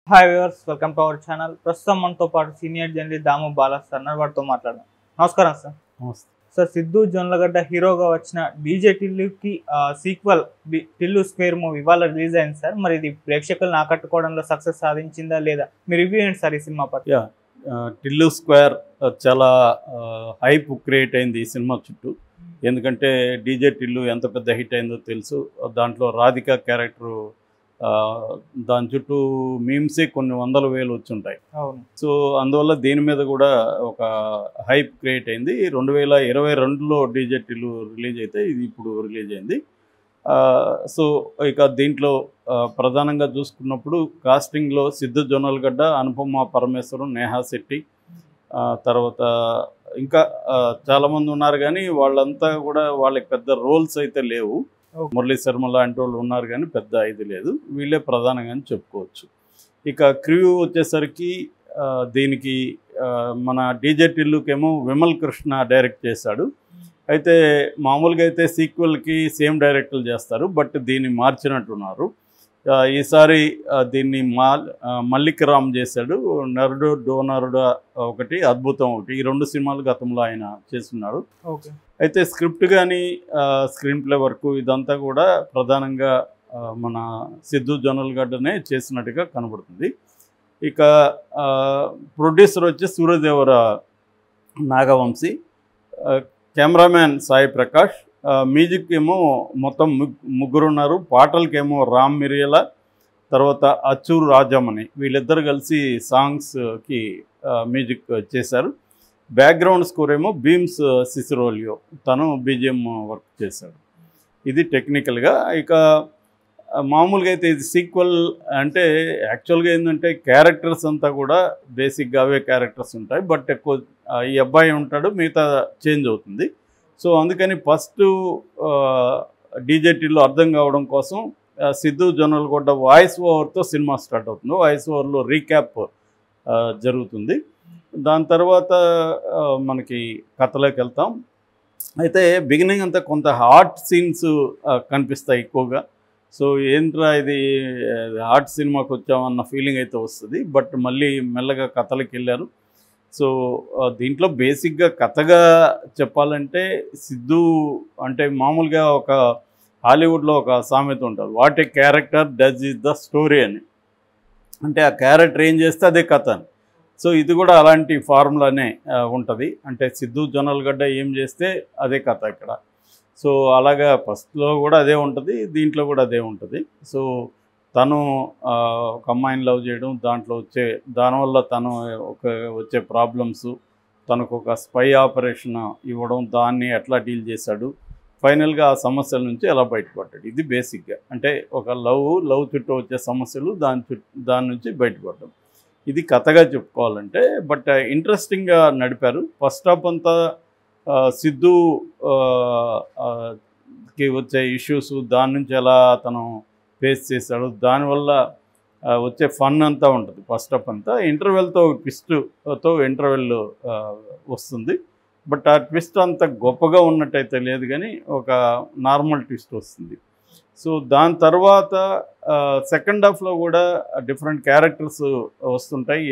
Hi viewers, welcome to our channel. ప్రస్తుతం మనతో పాటు senior journalist Damu Bala sir వారితో మాట్లాడదాం. నమస్కారం సార్. నమస్తే. సార్, సిద్ధు జొన్నలగడ్డ హీరోగా వచ్చిన డీజే టిల్లుకి సీక్వెల్ టిల్లు స్క్వేర్ మూవీ ఇవాళ రిలీజ్ అయింది సార్. మరి ఇది ప్రేక్షకులను ఆకట్టుకోవడంలో సక్సెస్ సాధించిందా లేదా? మీ రివ్యూ ఏంటి సార్ ఈ సినిమా పట్ల? టిల్లు స్క్వేర్ చాలా హైప్ క్రియేట్ అయింది ఈ సినిమా చుట్టూ. ఎందుకంటే డీజే టిల్లు ఎంత పెద్ద హిట్ అయిందో తెలుసు. దాంట్లో రాధిక క్యారెక్టరు దాని చుట్టూ మీమ్సే కొన్ని 100,000 వచ్చుంటాయి. అవును. సో అందువల్ల దీని మీద కూడా ఒక హైప్ క్రియేట్ అయింది. 2022లో డీజే టిల్లు రిలీజ్ అయితే ఇది ఇప్పుడు రిలీజ్ అయింది. సో ఇక దీంట్లో ప్రధానంగా చూసుకున్నప్పుడు కాస్టింగ్లో సిద్ధు జొన్నలగడ్డ, అనుపమ పరమేశ్వరం, నేహా శెట్టి, తర్వాత ఇంకా చాలామంది ఉన్నారు. కానీ వాళ్ళంతా కూడా వాళ్ళకి పెద్ద రోల్స్ అయితే లేవు. మురళీ శర్మ లాంటి వాళ్ళు ఉన్నారు కానీ పెద్ద ఇది లేదు. వీళ్ళే ప్రధానంగా చెప్పుకోవచ్చు. ఇక క్రూ వచ్చేసరికి దీనికి మన డీజే టిల్లుకేమో విమల్ కృష్ణ డైరెక్ట్ చేశాడు. అయితే మామూలుగా అయితే సీక్వెల్కి సేమ్ డైరెక్టర్లు చేస్తారు, బట్ దీన్ని మార్చినట్టున్నారు. ఈసారి దీన్ని మల్లిక్ రామ్ చేశాడు. నరుడు డోనరుడు ఒకటి, అద్భుతం ఒకటి, ఈ 2 సినిమాలు గతంలో ఆయన చేస్తున్నాడు. అయితే స్క్రిప్ట్ కానీ స్క్రీన్ ప్లే వర్క్ ఇదంతా కూడా ప్రధానంగా మన సిద్ధు జొన్నలగడ్డనే చేసినట్టుగా కనబడుతుంది. ఇక ప్రొడ్యూసర్ వచ్చి సూర్యదేవర నాగవంశీ, కెమెరామ్యాన్ సాయి ప్రకాష్, మ్యూజిక్ ఏమో మొత్తం ముగ్గురు ఉన్నారు. పాటలకేమో రామ్ మిరియల, తర్వాత అచ్చూరు రాజమణి, వీళ్ళిద్దరు కలిసి సాంగ్స్కి మ్యూజిక్ చేశారు. బ్యాక్గ్రౌండ్ స్కోర్ ఏమో బీమ్స్ సిసిరోలియో, తను బీజిఎం వర్క్ చేశాడు. ఇది టెక్నికల్గా. ఇక మామూలుగా అయితే ఇది సీక్వెల్ అంటే యాక్చువల్గా ఏంటంటే క్యారెక్టర్స్ అంతా కూడా బేసిక్గా అవే క్యారెక్టర్స్ ఉంటాయి, బట్ ఎక్కువ ఈ అబ్బాయి ఉంటాడు, మిగతా చేంజ్ అవుతుంది. సో అందుకని ఫస్ట్ డీజే టిల్లు అర్థం కావడం కోసం సిద్ధు జొన్నలగడ్డ వాయిస్ ఓవర్తో సినిమా స్టార్ట్ అవుతుంది. వాయిస్ ఓవర్లో రీక్యాప్ జరుగుతుంది. దాని తర్వాత మనకి కథలోకి వెళ్తాం. అయితే బిగినింగ్ అంతా కొంత హార్ట్ సీన్స్ కనిపిస్తాయి ఎక్కువగా. సో ఏంట్రా ఇది హార్ట్ సినిమాకి వచ్చామన్న ఫీలింగ్ అయితే వస్తుంది, బట్ మళ్ళీ మెల్లగా కథలకు వెళ్ళారు. సో దీంట్లో బేసిక్గా కథగా చెప్పాలంటే సిద్ధు అంటే మామూలుగా ఒక హాలీవుడ్లో ఒక సామెత ఉంటుంది, what a character does is the story అని. అంటే ఆ క్యారెక్టర్ ఏం చేస్తే అదే కథ అని. సో ఇది కూడా అలాంటి ఫార్ములానే ఉంటుంది. అంటే సిద్ధు జొన్నలగడ్డ ఏం చేస్తే అదే కథ ఇక్కడ. సో అలాగా ఫస్ట్లో కూడా అదే ఉంటుంది, దీంట్లో కూడా అదే ఉంటుంది. సో తను ఒక అమ్మాయిని లవ్ చేయడం, దానివల్ల తను వచ్చే ప్రాబ్లమ్స్, తనకు ఒక స్పై ఆపరేషన్ ఇవ్వడం, దాన్ని ఎట్లా డీల్ చేశాడు, ఫైనల్గా ఆ సమస్యల నుంచి ఎలా బయటపడ్డాడు. ఇది బేసిక్గా అంటే ఒక లవ్ చుట్టూ వచ్చే సమస్యలు, దాని నుంచి బయటపడడం. ఇది కథగా చెప్పుకోవాలంటే. బట్ ఇంట్రెస్టింగ్గా నడిపారు. ఫస్ట్ హాఫ్ అంతా సిద్ధు కి వచ్చే ఇష్యూస్, దాని నుంచి ఎలా తను ఫేస్ చేశాడు, దానివల్ల వచ్చే ఫన్ అంతా ఉంటుంది ఫస్ట్ హాఫ్ అంతా. ఇంటర్వెల్తో ట్విస్ట్తో ఇంటర్వెల్ వస్తుంది, బట్ ఆ ట్విస్ట్ అంత గొప్పగా ఉన్నట్టయితే లేదు, కానీ ఒక నార్మల్ ట్విస్ట్ వస్తుంది. సో దాని తర్వాత సెకండ్ హాఫ్లో కూడా డిఫరెంట్ క్యారెక్టర్స్ వస్తుంటాయి.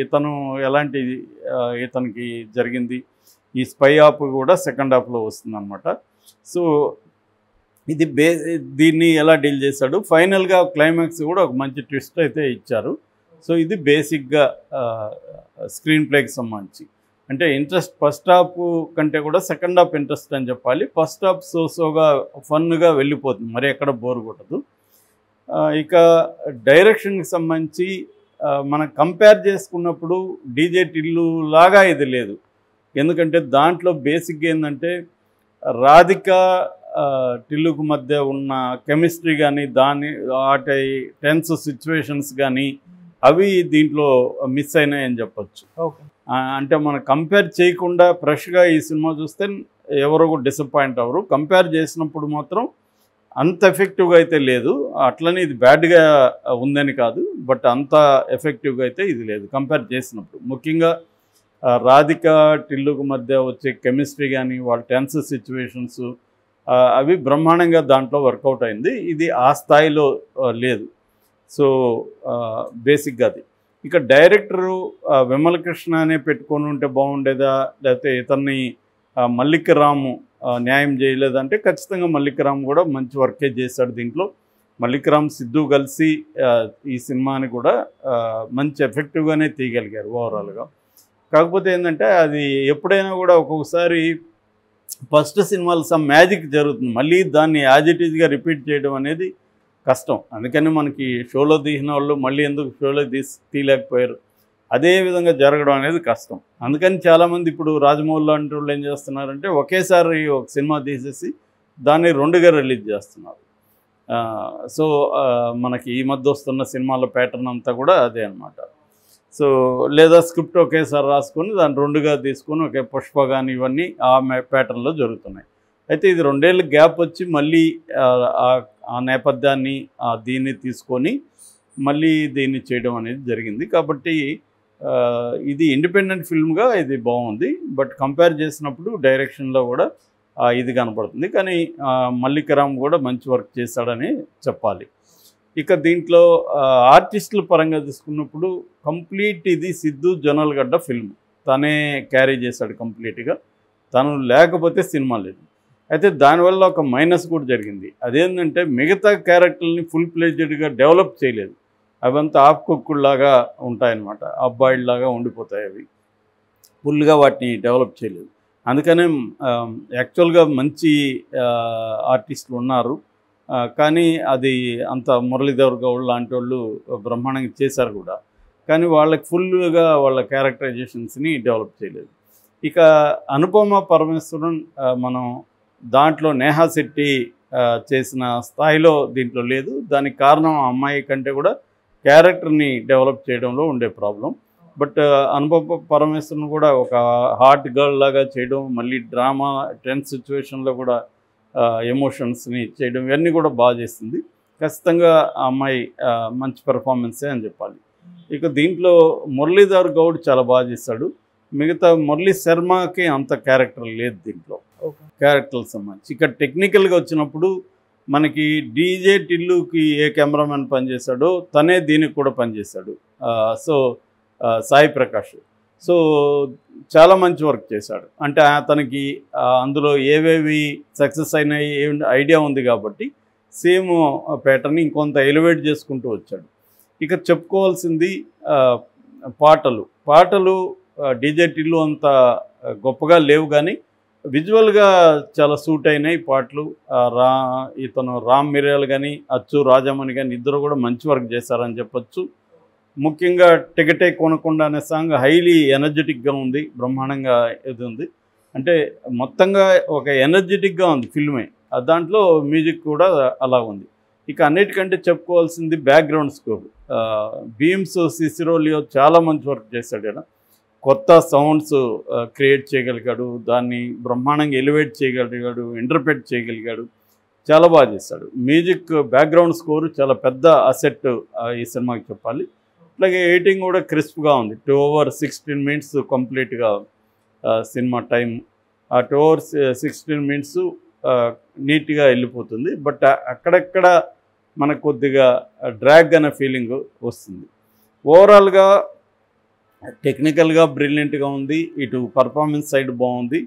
ఇతనికి జరిగింది ఈ స్పై ఆప్ కూడా సెకండ్ హాఫ్లో వస్తుంది అనమాట. సో ఇది దీన్ని ఎలా డీల్ చేశాడు, ఫైనల్గా క్లైమాక్స్ కూడా ఒక మంచి ట్విస్ట్ అయితే ఇచ్చారు. సో ఇది బేసిక్గా స్క్రీన్ ప్లేకి సంబంధించి. అంటే ఇంట్రెస్ట్ ఫస్ట్ హాఫ్ కంటే కూడా సెకండ్ హాఫ్ ఇంట్రెస్ట్ అని చెప్పాలి. ఫస్ట్ హాఫ్ సోగా ఫన్గా వెళ్ళిపోతుంది, మరి ఎక్కడ బోర్ కొట్టదు. ఇక డైరెక్షన్కి సంబంధించి మనం కంపేర్ చేసుకున్నప్పుడు డీజే టిల్లు లాగా ఇది లేదు. ఎందుకంటే దాంట్లో బేసిక్గా ఏంటంటే రాధిక టిల్లుకు మధ్య ఉన్న కెమిస్ట్రీ కానీ, వాటి టెన్స్ సిచ్యువేషన్స్ కానీ అవి దీంట్లో మిస్ అయినాయని చెప్పచ్చు. అంటే మనం కంపేర్ చేయకుండా ఫ్రెష్గా ఈ సినిమా చూస్తే ఎవరో కూడా డిసప్పాయింట్ అవ్వరు. కంపేర్ చేసినప్పుడు మాత్రం అంత ఎఫెక్టివ్గా అయితే లేదు. అట్లనే ఇది బ్యాడ్గా ఉందని కాదు, బట్ అంత ఎఫెక్టివ్గా అయితే ఇది లేదు కంపేర్ చేసినప్పుడు. ముఖ్యంగా రాధిక టిల్లుకు మధ్య వచ్చే కెమిస్ట్రీ కానీ, వాళ్ళ టెన్స్ సిచ్యువేషన్స్ అవి బ్రహ్మాండంగా దాంట్లో వర్కౌట్ అయింది. ఇది ఆ స్థాయిలో లేదు. సో బేసిక్గా అది. ఇక డైరెక్టరు విమల్ కృష్ణ అనే పెట్టుకొని ఉంటే బాగుండేదా, లేకపోతే ఇతన్ని మల్లికరాము న్యాయం చేయలేదంటే ఖచ్చితంగా మల్లికరామ్ కూడా మంచి వర్కే చేశాడు దీంట్లో. మల్లికరామ్ సిద్ధు కలిసి ఈ సినిమాని కూడా మంచి ఎఫెక్టివ్గానే తీయగలిగారు ఓవరాల్గా. కాకపోతే ఏంటంటే అది ఎప్పుడైనా కూడా ఒక్కొక్కసారి ఫస్ట్ సినిమాలో సమ్ మ్యాజిక్ జరుగుతుంది, మళ్ళీ దాన్ని యాజ్ ఇట్ ఈజ్గా రిపీట్ చేయడం అనేది కష్టం. అందుకని మనకి షోలో తీసిన వాళ్ళు మళ్ళీ ఎందుకు షోలో తీయలేకపోయారు, అదే విధంగా జరగడం అనేది కష్టం. అందుకని చాలామంది ఇప్పుడు రాజమౌళి లాంటి వాళ్ళు ఏం చేస్తున్నారంటే ఒకేసారి ఒక సినిమా తీసేసి దాన్ని 2గా రిలీజ్ చేస్తున్నారు. సో మనకి ఈ మధ్య వస్తున్న సినిమాల ప్యాటర్న్ అంతా కూడా అదే అనమాట. సో లేదా స్క్రిప్ట్ ఒకేసారి రాసుకొని దాన్ని 2గా తీసుకొని ఒకే పుష్ప కానీ ఇవన్నీ ఆ ప్యాటర్న్లో జరుగుతున్నాయి. అయితే ఇది 2 ఏళ్ళ గ్యాప్ వచ్చి మళ్ళీ ఆ నేపథ్యాన్ని దీన్ని తీసుకొని మళ్ళీ దీన్ని చేయడం అనేది జరిగింది. కాబట్టి ఇది ఇండిపెండెంట్ ఫిల్మ్గా ఇది బాగుంది. బట్ కంపేర్ చేసినప్పుడు డైరెక్షన్లో కూడా ఇది కనపడుతుంది. కానీ మల్లికరామ్ కూడా మంచి వర్క్ చేశాడని చెప్పాలి. ఇక దీంట్లో ఆర్టిస్టుల పరంగా తీసుకున్నప్పుడు కంప్లీట్ ఇది సిద్ధు జొన్నలగడ్డ ఫిల్మ్, తనే క్యారీ చేశాడు కంప్లీట్గా. తను లేకపోతే సినిమా లేదు. అయితే దానివల్ల ఒక మైనస్ కూడా జరిగింది. అదేంటంటే మిగతా క్యారెక్టర్ని ఫుల్ ప్లేజ్డ్గా డెవలప్ చేయలేదు. అవంతా ఆఫ్కుక్కుల్లాగా ఉంటాయన్నమాట, అబ్బాయిల్లాగా ఉండిపోతాయి. అవి ఫుల్గా వాటిని డెవలప్ చేయలేదు. అందుకనే యాక్చువల్గా మంచి ఆర్టిస్టులు ఉన్నారు, కానీ అది అంత మురళీధర్ గౌడ్ లాంటి వాళ్ళు బ్రహ్మాండంగా చేశారు కూడా, కానీ వాళ్ళకి ఫుల్గా వాళ్ళ క్యారెక్టరైజేషన్స్ని డెవలప్ చేయలేదు. ఇక అనుపమ పరమేశ్వరన్ మనం దాంట్లో నేహా శెట్టి చేసిన స్థాయిలో దీంట్లో లేదు. దానికి కారణం ఆ అమ్మాయి కంటే కూడా క్యారెక్టర్ని డెవలప్ చేయడంలో ఉండే ప్రాబ్లం. బట్ అనుపమ పరమేశ్వరన్ కూడా ఒక హార్ట్ గర్ల్ లాగా చేయడం, మళ్ళీ డ్రామా టెన్స్ సిచ్యువేషన్లో కూడా ఎమోషన్స్ని చేయడం, ఇవన్నీ కూడా బాగా చేస్తుంది. ఖచ్చితంగా ఆ అమ్మాయి మంచి పెర్ఫార్మెన్సే అని చెప్పాలి. ఇక దీంట్లో మురళీధర్ గౌడ్ చాలా బాగా చేశాడు. మిగతా మురళీ శర్మకి అంత క్యారెక్టర్ లేదు దీంట్లో, క్యారెక్టర్కి సంబంధించి. ఇక టెక్నికల్గా వచ్చినప్పుడు మనకి డీజే టిల్లుకి ఏ కెమెరామెన్ పనిచేశాడో తనే దీనికి కూడా పనిచేశాడు, సో సాయి ప్రకాష్. సో చాలా మంచి వర్క్ చేశాడు. అంటే అతనికి అందులో ఏవేవి సక్సెస్ అయినాయి ఐడియా ఉంది కాబట్టి సేమ్ ప్యాటర్న్ ఇంకొంత ఎలివేట్ చేసుకుంటూ వచ్చాడు. ఇక చెప్పుకోవాల్సింది పాటలు డీజే టిల్లు అంత గొప్పగా లేవు, కానీ విజువల్గా చాలా సూట్ అయినాయి పాటలు. ఇతను రామ్ మిర్యాల్ కానీ అచ్చు రాజమణి కానీ ఇద్దరు కూడా మంచి వర్క్ చేశారని చెప్పచ్చు. ముఖ్యంగా టికెటే కొనకుండా అనే సాంగ్ హైలీ ఎనర్జెటిక్గా ఉంది, బ్రహ్మాండంగా ఇది ఉంది. అంటే మొత్తంగా ఒక ఎనర్జెటిక్గా ఉంది ఫిల్మే. దాంట్లో మ్యూజిక్ కూడా అలా ఉంది. ఇక అన్నిటికంటే చెప్పుకోవాల్సింది బ్యాక్గ్రౌండ్ స్కోర్. బీమ్స్ సిసిరోలియో చాలా మంచి వర్క్ చేశాడు కదా, కొత్త సౌండ్స్ క్రియేట్ చేయగలిగాడు, దాన్ని బ్రహ్మాండంగా ఎలివేట్ చేయగలిగాడు, ఇంటర్ప్రెట్ చేయగలిగాడు, చాలా బాగా చేశాడు. మ్యూజిక్ బ్యాక్గ్రౌండ్ స్కోరు చాలా పెద్ద అసెట్ ఈ సినిమాకి చెప్పాలి. అట్లాగే ఎడిటింగ్ కూడా క్రిస్ప్గా ఉంది. 2 hours 16 minutes కంప్లీట్గా సినిమా టైం. ఆ 2 hours 16 minutes నీట్గా వెళ్ళిపోతుంది. బట్ అక్కడక్కడ మనకు కొద్దిగా డ్రాగ్ అనే ఫీలింగ్ వస్తుంది. ఓవరాల్గా టెక్నికల్గా బ్రిలియంట్గా ఉంది, ఇటు పర్ఫార్మెన్స్ సైడ్ బాగుంది.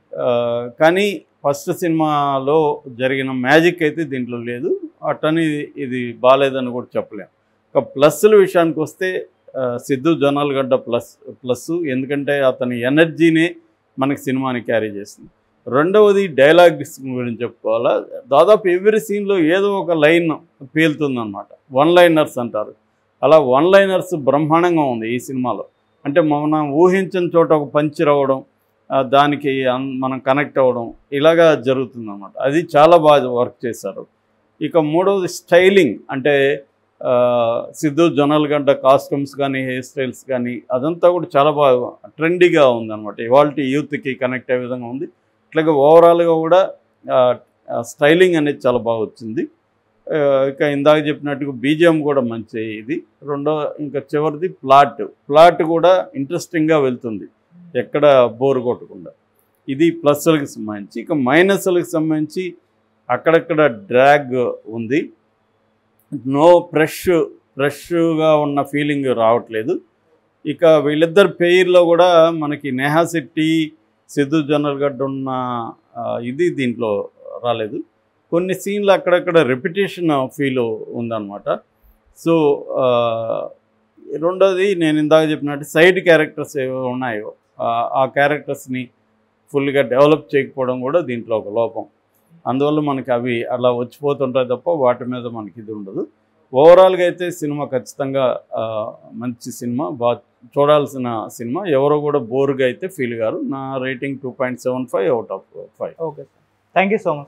కానీ ఫస్ట్ సినిమాలో జరిగిన మ్యాజిక్ అయితే దీంట్లో లేదు. అట్టని ఇది బాగాలేదని కూడా చెప్పలేము. ఇక ప్లస్ల విషయానికి వస్తే సిద్ధు జొన్నలగడ్డ ప్లస్, ఎందుకంటే అతని ఎనర్జీనే మనకి సినిమాని క్యారీ చేస్తుంది. రెండవది డైలాగ్స్ గురించి చెప్పుకోవాలా. దాదాపు ఎవ్రీ సీన్లో ఏదో ఒక లైన్ పేలుతుందన్నమాట, 1-liners అంటారు. అలా 1-liners బ్రహ్మాండంగా ఉంది ఈ సినిమాలో. అంటే మనం ఊహించిన చోట ఒక పంచర్ అవ్వడం, దానికి మనం కనెక్ట్ అవ్వడం, ఇలాగా జరుగుతుందన్నమాట. అది చాలా బాగా వర్క్ చేశారు. ఇక మూడవది స్టైలింగ్. అంటే సిద్ధు జొన్నలగడ్డ కాస్ట్యూమ్స్ కానీ హెయిర్ స్టైల్స్ కానీ అదంతా కూడా చాలా బాగా ట్రెండీగా ఉందన్నమాట. ఇవాళ యూత్కి కనెక్ట్ అయ్యే విధంగా ఉంది. అట్లాగే ఓవరాల్గా కూడా స్టైలింగ్ అనేది చాలా బాగా వచ్చింది. ఇక ఇందాక చెప్పినట్టుగా బీజిఎం కూడా మంచి ఇది. ఇంకా చివరిది ప్లాట్ కూడా ఇంట్రెస్టింగ్గా వెళ్తుంది, ఎక్కడ బోర్ కొట్టకుండా. ఇది ప్లస్లకు సంబంధించి. ఇక మైనస్లకు సంబంధించి అక్కడక్కడ డ్రాగ్ ఉంది. నో ఫ్రెష్ ఫ్రెష్గా ఉన్న ఫీలింగ్ రావట్లేదు. ఇక వీళ్ళిద్దరు పెయిర్లో కూడా మనకి నేహా శెట్టి, సిద్ధు జొన్నలగడ్డ ఉన్న ఇది దీంట్లో రాలేదు. కొన్ని సీన్లు అక్కడక్కడ రెపిటేషన్ ఫీల్ ఉందన్నమాట. సో రెండోది నేను ఇందాక చెప్పినట్టు సైడ్ క్యారెక్టర్స్ ఏవో ఉన్నాయో ఆ క్యారెక్టర్స్ని ఫుల్గా డెవలప్ చేయకపోవడం కూడా దీంట్లో ఒక లోపం. అందువల్ల మనకి అవి అలా వచ్చిపోతుంటాయి తప్ప వాటి మీద మనకి ఇది ఉండదు. ఓవరాల్గా అయితే సినిమా ఖచ్చితంగా మంచి సినిమా, బాగా చూడాల్సిన సినిమా. ఎవరో కూడా బోర్గా అయితే ఫీల్ గారు. నా rating 2.75 out of 5. Okay sir, thank you so much.